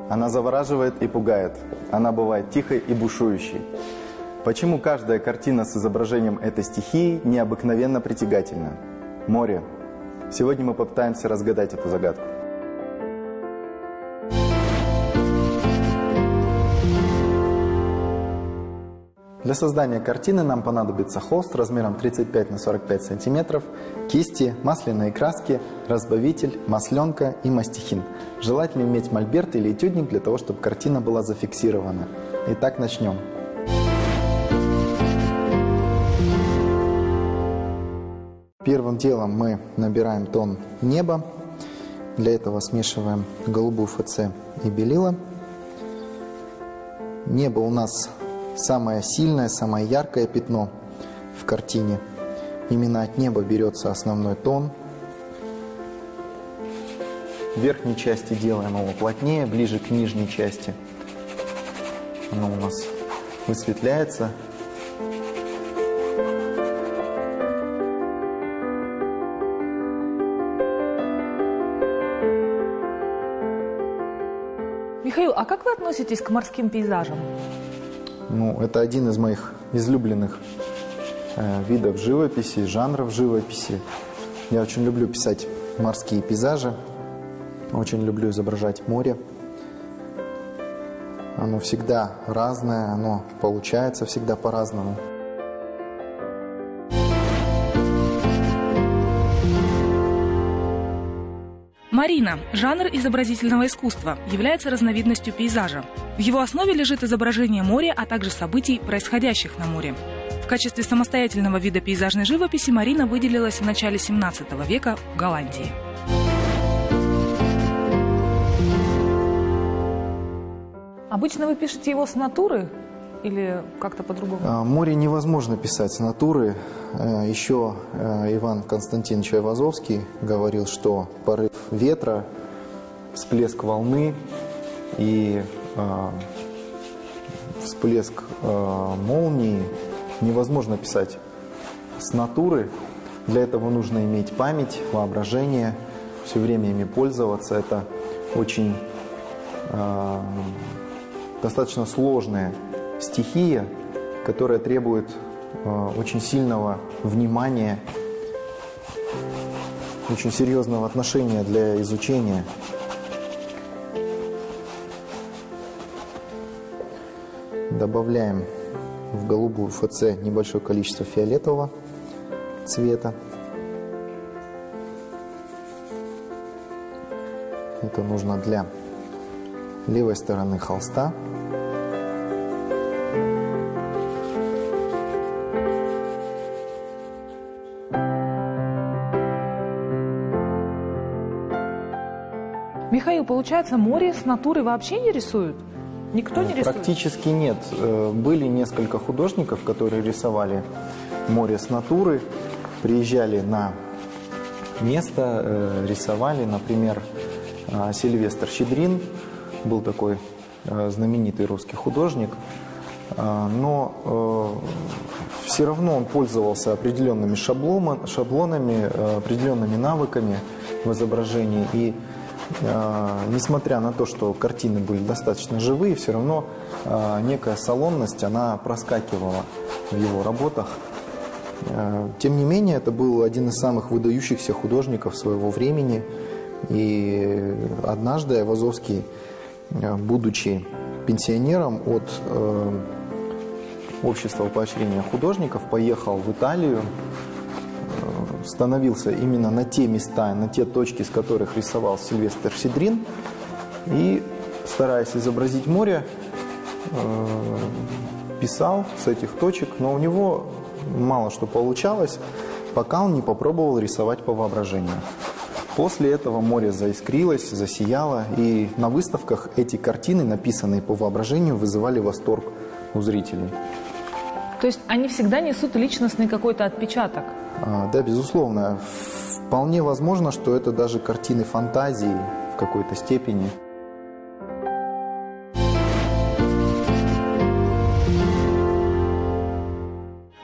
Она завораживает и пугает. Она бывает тихой и бушующей. Почему каждая картина с изображением этой стихии необыкновенно притягательна? Море. Сегодня мы попытаемся разгадать эту загадку. Для создания картины нам понадобится холст размером 35 на 45 сантиметров, кисти, масляные краски, разбавитель, масленка и мастихин. Желательно иметь мольберт или этюдник для того, чтобы картина была зафиксирована. Итак, начнем. Первым делом мы набираем тон неба. Для этого смешиваем голубую ФЦ и белила. Небо у нас самое сильное, самое яркое пятно в картине. Именно от неба берется основной тон. В верхней части делаем его плотнее, ближе к нижней части. Оно у нас высветляется. Михаил, а как вы относитесь к морским пейзажам? Это один из моих излюбленных видов живописи, жанров живописи. Я очень люблю писать морские пейзажи, очень люблю изображать море. Оно всегда разное, оно получается всегда по-разному. Марина – жанр изобразительного искусства, является разновидностью пейзажа. В его основе лежит изображение моря, а также событий, происходящих на море. В качестве самостоятельного вида пейзажной живописи Марина выделилась в начале 17 века в Голландии. Обычно вы пишете его с натуры или как-то по-другому? Море невозможно писать с натуры. Еще Иван Константинович Айвазовский говорил, что порыв ветра, всплеск волны и всплеск молнии невозможно писать с натуры. Для этого нужно иметь память, воображение, все время ими пользоваться. Это очень достаточно сложная стихия, которая требует очень сильного внимания, очень серьезного отношения для изучения. Добавляем в голубую ФЦ небольшое количество фиолетового цвета. Это нужно для левой стороны холста. Михаил, получается, море с натуры вообще не рисуют? Никто не рисует? Практически нет. Были несколько художников, которые рисовали море с натуры, приезжали на место, рисовали. Например, Сильвестр Щедрин был такой знаменитый русский художник, но все равно он пользовался определенными шаблонами, определенными навыками в изображении. И несмотря на то, что картины были достаточно живые, все равно некая салонность, она проскакивала в его работах. Тем не менее, это был один из самых выдающихся художников своего времени. И однажды Айвазовский, будучи пенсионером от Общества поощрения художников, поехал в Италию, становился именно на те места, на те точки, с которых рисовал Сильвестр Щедрин, и, стараясь изобразить море, писал с этих точек, но у него мало что получалось, пока он не попробовал рисовать по воображению. После этого море заискрилось, засияло, и на выставках эти картины, написанные по воображению, вызывали восторг у зрителей. То есть они всегда несут личностный какой-то отпечаток? Да, безусловно. Вполне возможно, что это даже картины фантазии в какой-то степени.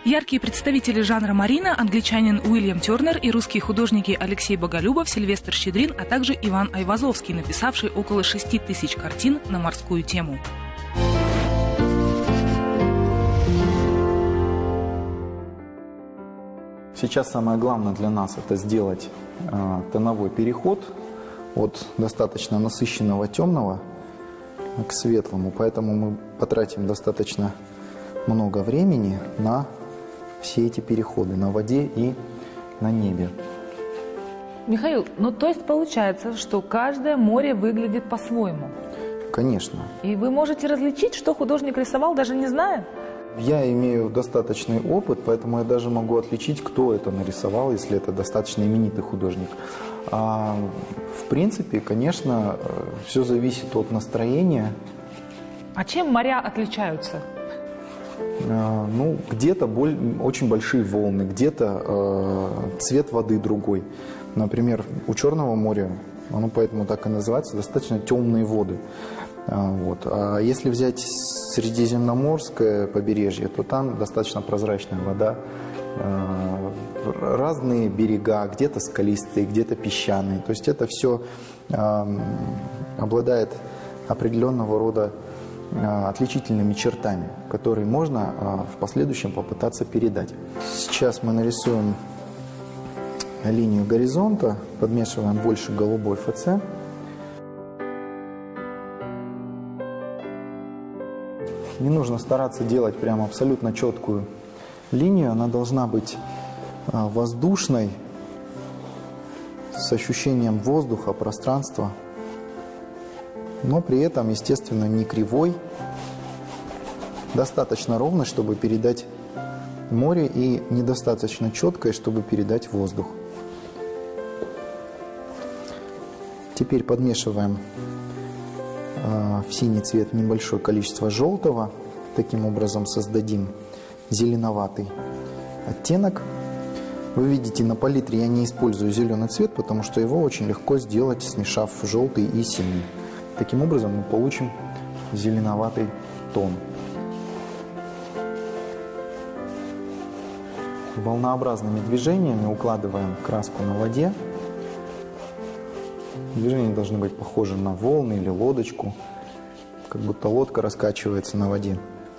Яркие представители жанра марина – англичанин Уильям Тернер и русские художники Алексей Боголюбов, Сильвестр Щедрин, а также Иван Айвазовский, написавший около 6000 картин на морскую тему. Сейчас самое главное для нас – это сделать тоновой переход от достаточно насыщенного темного к светлому. Поэтому мы потратим достаточно много времени на все эти переходы на воде и на небе. Михаил, ну то есть получается, что каждое море выглядит по-своему? Конечно. И вы можете различить, что художник рисовал, даже не зная? Я имею достаточный опыт, поэтому я даже могу отличить, кто это нарисовал, если это достаточно именитый художник. В принципе, конечно, все зависит от настроения. А чем моря отличаются? Ну, где-то очень большие волны, где-то цвет воды другой. Например, у Черного моря, оно поэтому так и называется, достаточно темные воды. Вот. А если взять Средиземноморское побережье, то там достаточно прозрачная вода, разные берега, где-то скалистые, где-то песчаные. То есть это все обладает определенного рода отличительными чертами, которые можно в последующем попытаться передать. Сейчас мы нарисуем линию горизонта, подмешиваем больше голубой ФЦ. Не нужно стараться делать прям абсолютно четкую линию, она должна быть воздушной, с ощущением воздуха, пространства, но при этом, естественно, не кривой, достаточно ровной, чтобы передать море, и недостаточно четкой, чтобы передать воздух. Теперь подмешиваем в синий цвет небольшое количество желтого. Таким образом создадим зеленоватый оттенок. Вы видите, на палитре я не использую зеленый цвет, потому что его очень легко сделать, смешав желтый и синий. Таким образом мы получим зеленоватый тон. Волнообразными движениями укладываем краску на воде. Движения должны быть похожи на волны или лодочку, как будто лодка раскачивается на воде.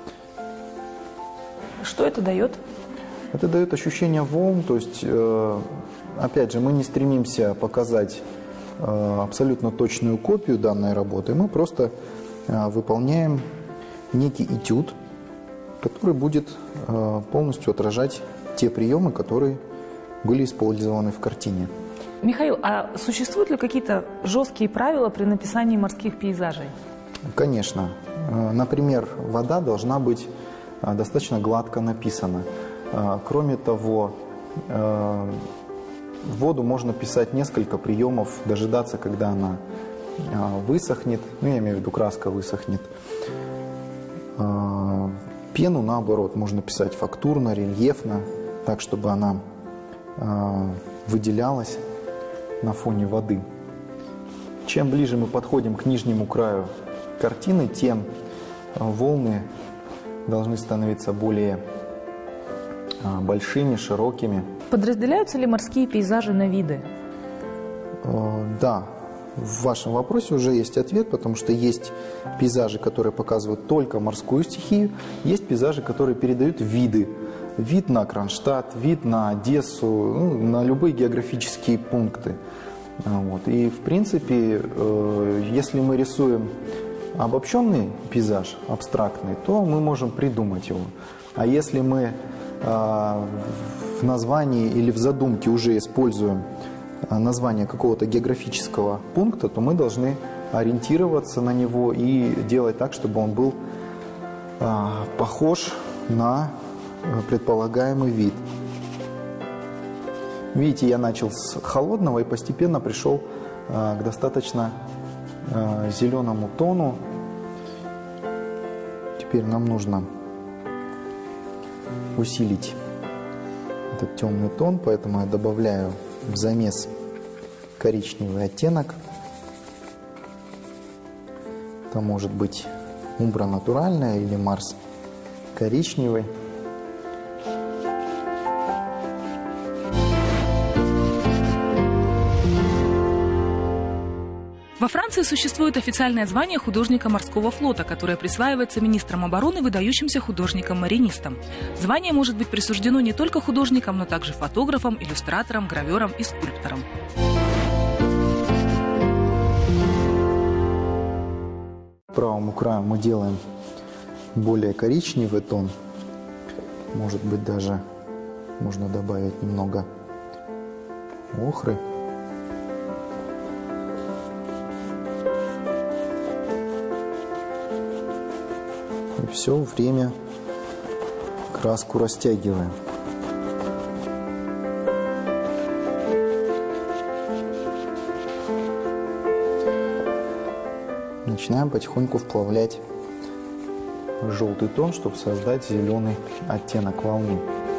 Что это дает? Это дает ощущение волн, то есть, опять же, мы не стремимся показать абсолютно точную копию данной работы, мы просто выполняем некий этюд, который будет полностью отражать те приемы, которые были использованы в картине. Михаил, а существуют ли какие-то жесткие правила при написании морских пейзажей? Конечно. Например, вода должна быть достаточно гладко написана. Кроме того, в воду можно писать несколько приемов, дожидаться, когда она высохнет, ну, я имею в виду, краска высохнет. Пену, наоборот, можно писать фактурно, рельефно, так, чтобы она выделялась на фоне воды. Чем ближе мы подходим к нижнему краю картины, тем волны должны становиться более большими, широкими. Подразделяются ли морские пейзажи на виды? Да, в вашем вопросе уже есть ответ, потому что есть пейзажи, которые показывают только морскую стихию, есть пейзажи, которые передают виды. Вид на Кронштадт, вид на Одессу, ну, на любые географические пункты. Вот. И, в принципе, если мы рисуем обобщенный пейзаж, абстрактный, то мы можем придумать его. А если мы в названии или в задумке уже используем название какого-то географического пункта, то мы должны ориентироваться на него и делать так, чтобы он был похож на предполагаемый вид. Видите, я начал с холодного и постепенно пришел к достаточно зеленому тону. Теперь нам нужно усилить этот темный тон, поэтому я добавляю в замес коричневый оттенок. Это может быть умбра натуральная или Марс коричневый. Франции существует официальное звание художника морского флота, которое присваивается министром обороны выдающимся художникам-маринистам. Звание может быть присуждено не только художникам, но также фотографам, иллюстраторам, граверам и скульпторам. Правому краю мы делаем более коричневый тон. Может быть, даже можно добавить немного охры. И все время краску растягиваем. Начинаем потихоньку вплавлять желтый тон, чтобы создать зеленый оттенок волны.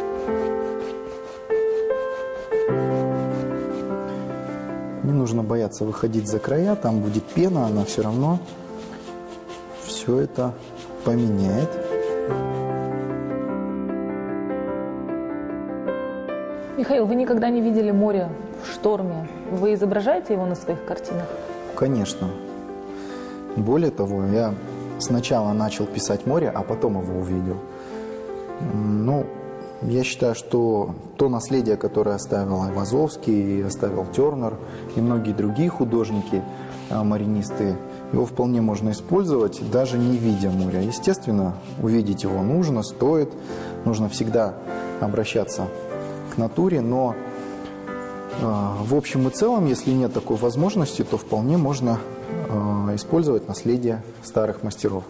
Не нужно бояться выходить за края, там будет пена, она все равно все это поменяет. Михаил, вы никогда не видели море в шторме? Вы изображаете его на своих картинах? Конечно. Более того, я сначала начал писать море, а потом его увидел. Ну, я считаю, что то наследие, которое оставил Айвазовский, оставил Тернер и многие другие художники, маринисты, его вполне можно использовать, даже не видя моря. Естественно, увидеть его нужно, стоит. Нужно всегда обращаться к натуре, но в общем и целом, если нет такой возможности, то вполне можно использовать наследие старых мастеров.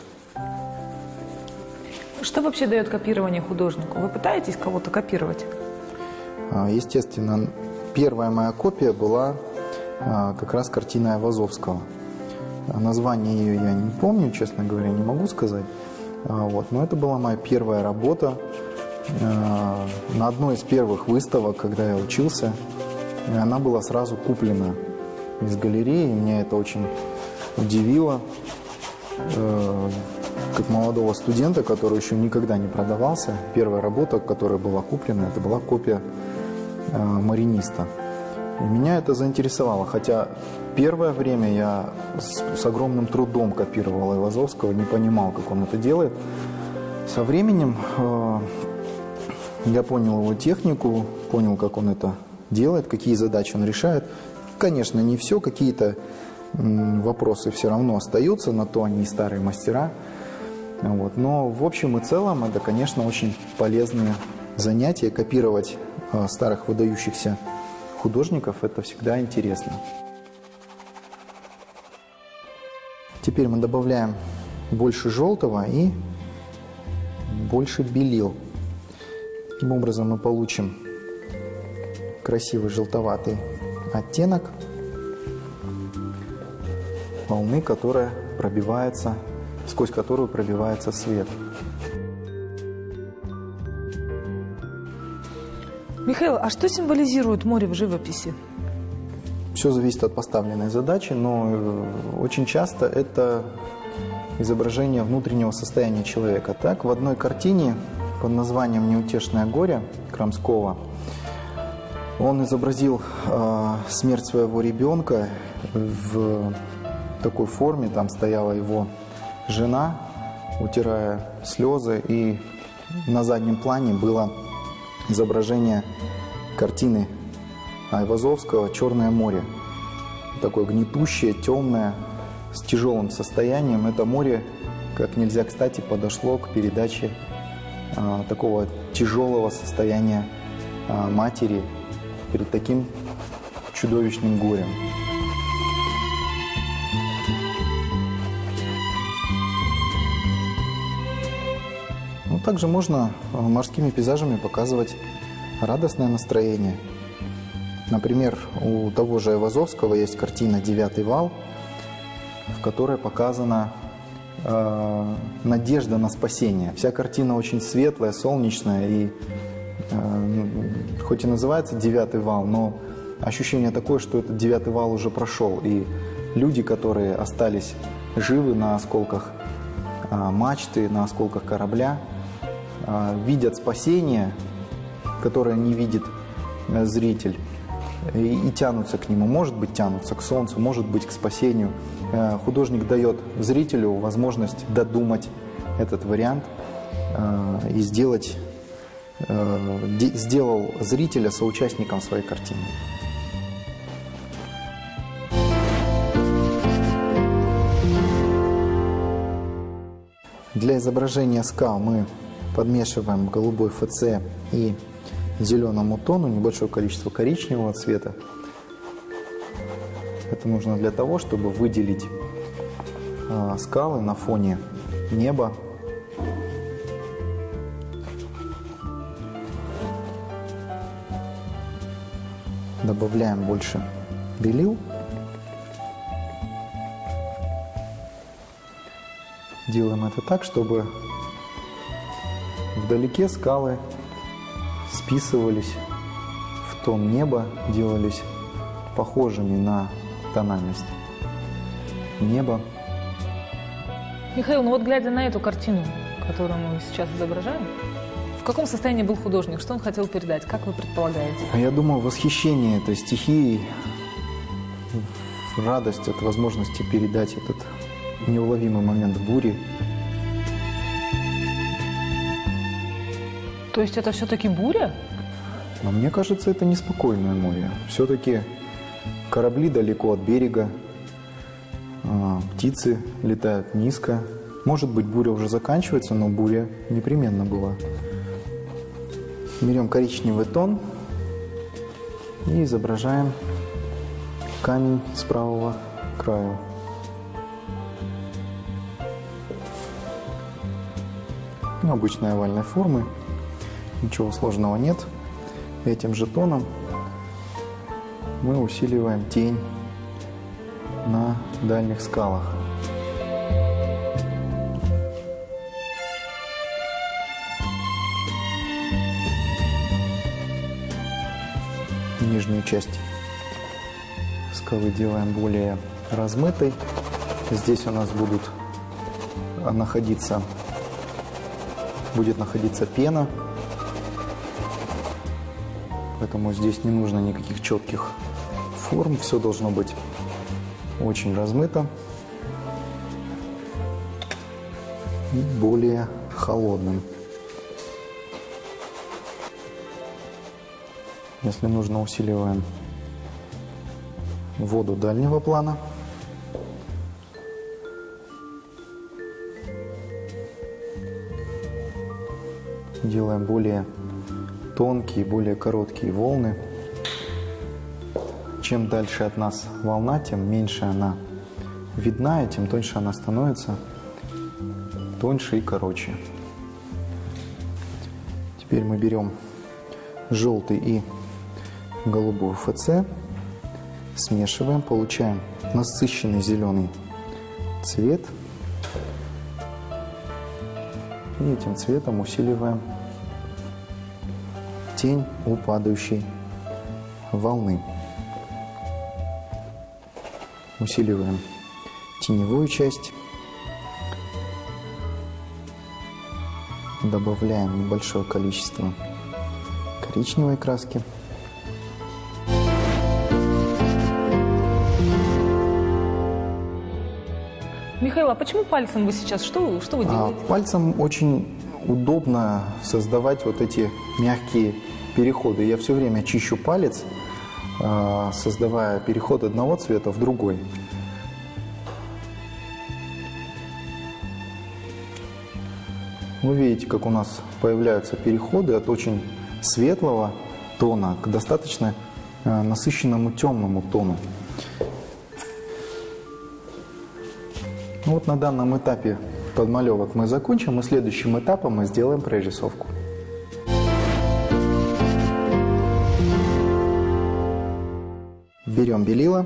Что вообще дает копирование художнику? Вы пытаетесь кого-то копировать? Естественно, первая моя копия была как раз картина Айвазовского. Название ее я не помню, честно говоря, не могу сказать. Но это была моя первая работа на одной из первых выставок, когда я учился. Она была сразу куплена из галереи. Меня это очень удивило. Как молодого студента, который еще никогда не продавался, первая работа, которая была куплена, это была копия «Мариниста». И меня это заинтересовало, хотя первое время я с огромным трудом копировал Айвазовского, не понимал, как он это делает. Со временем я понял его технику, понял, как он это делает, какие задачи он решает. Конечно, не все, какие-то вопросы все равно остаются, на то они и старые мастера. Но в общем и целом это, конечно, очень полезные занятия. Копировать старых выдающихся художников – это всегда интересно. Теперь мы добавляем больше желтого и больше белил. Таким образом мы получим красивый желтоватый оттенок волны, которая пробивается, сквозь которую пробивается свет. Михаил, а что символизирует море в живописи? Все зависит от поставленной задачи, но очень часто это изображение внутреннего состояния человека. Так, в одной картине под названием «Неутешное горе» Крамского он изобразил смерть своего ребенка в такой форме. Там стояла его жена, утирая слезы, и на заднем плане было изображение картины Айвазовского «Черное море». Такое гнетущее, темное, с тяжелым состоянием. Это море как нельзя кстати подошло к передаче такого тяжелого состояния матери перед таким чудовищным горем. Также можно морскими пейзажами показывать радостное настроение. Например, у того же Айвазовского есть картина «Девятый вал», в которой показана надежда на спасение. Вся картина очень светлая, солнечная, и хоть и называется «Девятый вал», но ощущение такое, что этот девятый вал уже прошел, и люди, которые остались живы на осколках мачты, на осколках корабля, видят спасение, которое не видит зритель. и тянутся к нему. Может быть, тянутся к солнцу, может быть, к спасению. Художник дает зрителю возможность додумать этот вариант и сделал зрителя соучастником своей картины. Для изображения скал мы подмешиваем голубой ФЦ и зеленому тону небольшое количество коричневого цвета. Это нужно для того, чтобы выделить скалы на фоне неба. Добавляем больше белил. Делаем это так, чтобы вдалеке скалы списывались в тон неба, делались похожими на тональность неба. Михаил, ну вот глядя на эту картину, которую мы сейчас изображаем, в каком состоянии был художник? Что он хотел передать? Как вы предполагаете? Я думаю, восхищение этой стихией, радость от возможности передать этот неуловимый момент бури. То есть это все-таки буря? Но мне кажется, это неспокойное море. Все-таки корабли далеко от берега, птицы летают низко. Может быть, буря уже заканчивается, но буря непременно была. Берем коричневый тон и изображаем камень с правого края. Ну, обычной овальной формы, ничего сложного нет. Этим же тоном мы усиливаем тень на дальних скалах. Нижнюю часть скалы делаем более размытой. Здесь у нас будет находиться пена, поэтому здесь не нужно никаких четких форм, все должно быть очень размыто и более холодным. Если нужно, усиливаем воду дальнего плана. Делаем более тонкие, более короткие волны. Чем дальше от нас волна, тем меньше она видна, и тем тоньше она становится, тоньше и короче. Теперь мы берем желтый и голубую ФЦ, смешиваем, получаем насыщенный зеленый цвет. И этим цветом усиливаем тень у падающей волны. Усиливаем теневую часть. Добавляем небольшое количество коричневой краски. Михаил, а почему пальцем вы сейчас? Что вы делаете? Пальцем очень удобно создавать вот эти мягкие переходы. Я все время чищу палец, создавая переход одного цвета в другой. Вы видите, как у нас появляются переходы от очень светлого тона к достаточно насыщенному темному тону. Вот на данном этапе подмалевок мы закончим, и следующим этапом мы сделаем прорисовку. Берем белила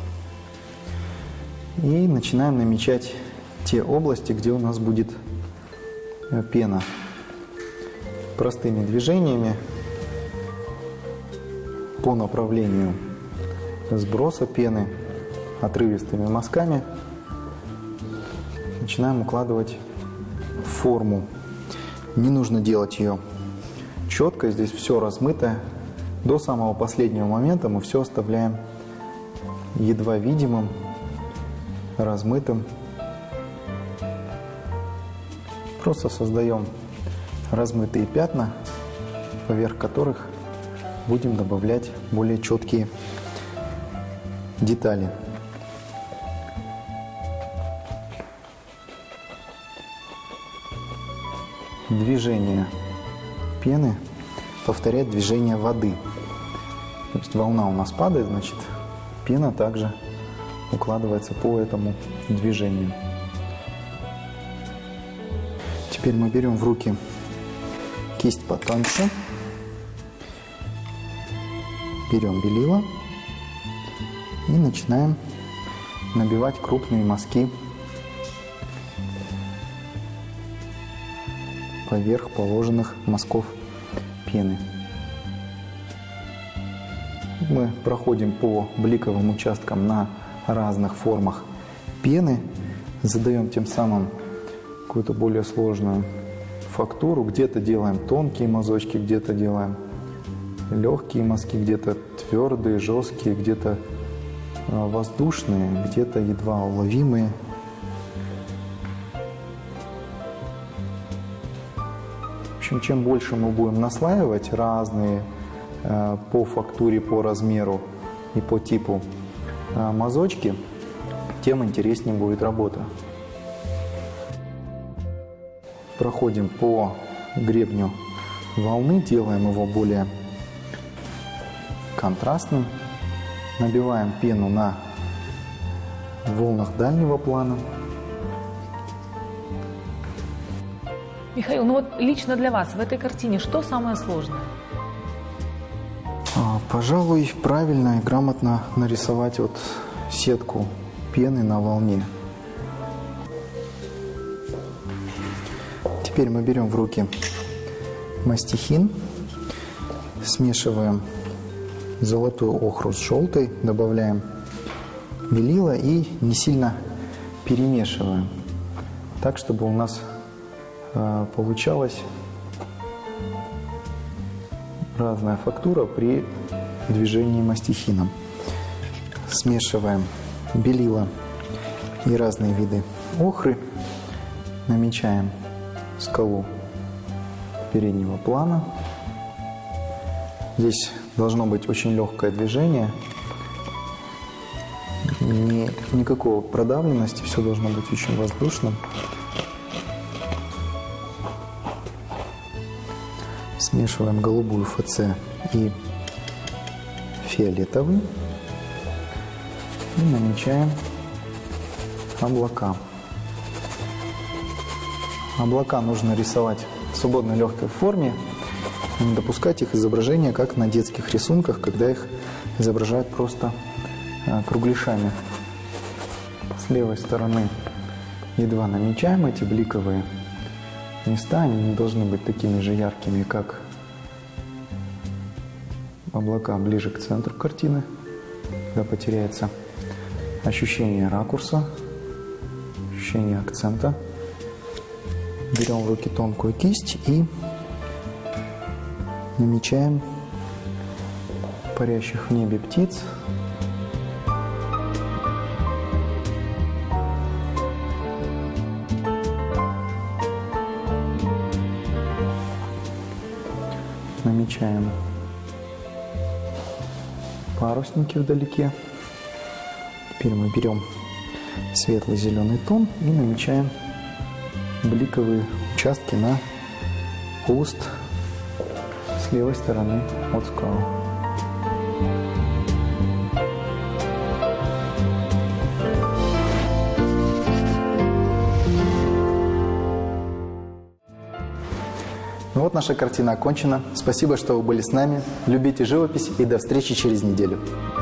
и начинаем намечать те области, где у нас будет пена. Простыми движениями по направлению сброса пены, отрывистыми мазками начинаем укладывать форму. Не нужно делать ее четко, здесь все размыто, До самого последнего момента мы все оставляем едва видимым, размытым. Просто создаем размытые пятна, поверх которых будем добавлять более четкие детали. Движение пены повторяет движение воды. То есть волна у нас падает, значит, пена также укладывается по этому движению. Теперь мы берем в руки кисть потоньше, берем белила и начинаем набивать крупные мазки поверх положенных мазков пены. Мы проходим по бликовым участкам на разных формах пены, задаем тем самым какую-то более сложную фактуру. Где-то делаем тонкие мазочки, где-то делаем легкие мазки, где-то твердые, жесткие, где-то воздушные, где-то едва уловимые. В общем, чем больше мы будем наслаивать разные по фактуре, по размеру и по типу мазочки, тем интереснее будет работа. Проходим по гребню волны, делаем его более контрастным, набиваем пену на волнах дальнего плана. Михаил, ну вот лично для вас в этой картине что самое сложное? Пожалуй, правильно и грамотно нарисовать вот сетку пены на волне. Теперь мы берем в руки мастихин, смешиваем золотую охру с желтой, добавляем белила и не сильно перемешиваем, так, чтобы у нас получалась разная фактура при движении мастихином. Смешиваем белила и разные виды охры, намечаем скалу переднего плана. Здесь должно быть очень легкое движение, никакого продавленности, все должно быть очень воздушным. Смешиваем голубую ФЦ и фиолетовый и намечаем облака. Облака нужно рисовать в свободной легкой форме, не допускать их изображения, как на детских рисунках, когда их изображают просто кругляшами. С левой стороны едва намечаем эти бликовые места, они не должны быть такими же яркими, как облака ближе к центру картины, когда потеряется ощущение ракурса, ощущение акцента. Берем в руки тонкую кисть и намечаем парящих в небе птиц. Намечаем парусники вдалеке. Теперь мы берем светлый зеленый тон и намечаем бликовые участки на куст с левой стороны от скалы. Ну вот наша картина окончена. Спасибо, что вы были с нами. Любите живопись и до встречи через неделю.